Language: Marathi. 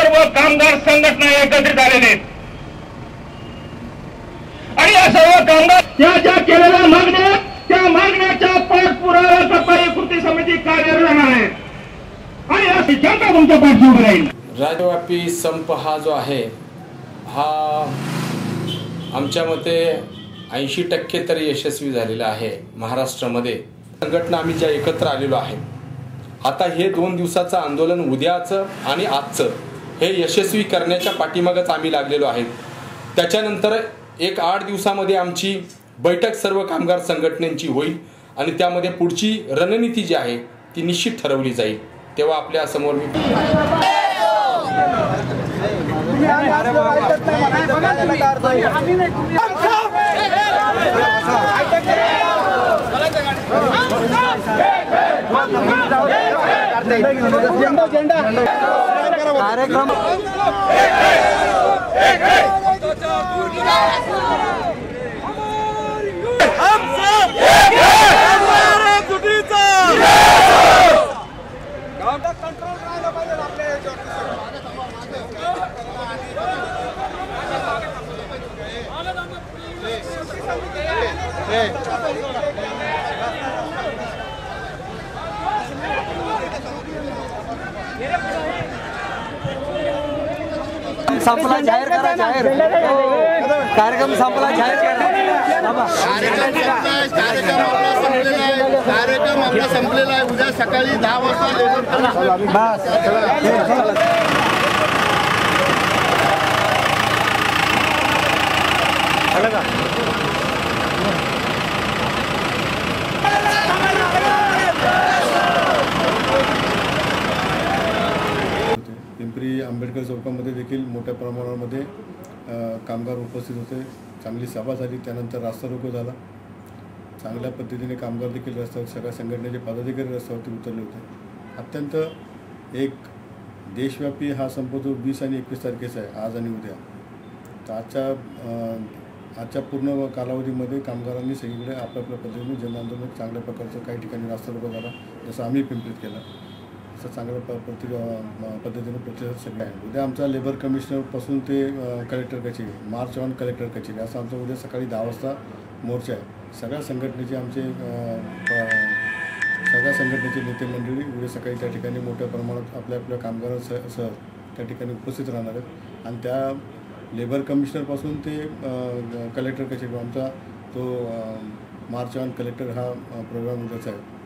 सर्व कामगार संघटना एकत्रित आलेले आहेत आणि या सर्व कामगार त्या ज्या केलेल्या मागण्या त्या मागण्याच्या पाठपुरावा करणारी कृती समिती कार्यरत राहणार आहे आणि या जनता तुमच्या पाठीशी उभी राहील। राज्यव्यापी संप हा जो आहे हा आमच्या मते 80% तरी यशस्वी झालेला आहे। महाराष्ट्रामध्ये संघटना आम्ही ज्या एकत्र आलेलो आहे, आता हे 2 दिवसाचं आंदोलन उद्याचं आणि आजचं हे यशस्वी करण्याच्या पाठीमागच आम्ही लागलेलो आहे। त्याच्यानंतर एक 8 दिवसामध्ये आमची बैठक सर्व कामगार संघटनांची होईल आणि त्यामध्ये पुढची रणनीती जी आहे ती निश्चित ठरवली जाईल। तेव्हा आपल्या समोर मी कार्यक्रम संपला जाहीर करा, जाहीर कार्यक्रम संपला जाहीर करा। कार्यक्रम आपला संपलेला आहे। उद्या सकाळी 10 वाजता पिंपरी आंबेडकर चौकामध्ये देखील मोठ्या प्रमाणामध्ये कामगार उपस्थित होते। चांगली सभा झाली, त्यानंतर रास्ता रोको झाला। चांगल्या पद्धतीने कामगार देखील रस्त्यावर, सगळ्या संघटनेचे पदाधिकारी रस्त्यावरती उतरले होते। अत्यंत एक देशव्यापी हा संप जो 20 आणि 21 तारखेचा आहे, आज आणि उद्या, तर आजच्या पूर्ण कालावधीमध्ये कामगारांनी सगळीकडे आपापल्या पद्धतीने जनआंदोलन चांगल्या प्रकारचं काही ठिकाणी रास्ता रोको झाला, जसं आम्ही पिंपरीत केला, असं चांगल्या पद्धतीने प्रतिसाद सगळे आहे। उद्या आमचा लेबर कमिशनरपासून ते कलेक्टर कचेरी, मार्च ऑन कलेक्टर कचेरी, असं आमचा उद्या सकाळी 10 वाजता मोर्चा आहे। सगळ्या संघटनेचे नेते मंडळी उद्या सकाळी त्या ठिकाणी मोठ्या प्रमाणात आपल्या कामगारांसह त्या ठिकाणी उपस्थित राहणार आहेत आणि त्या लेबर कमिशनरपासून ते कलेक्टर कचेरी आमचा तो मार्च ऑन कलेक्टर हा प्रोग्राम उद्याचा आहे।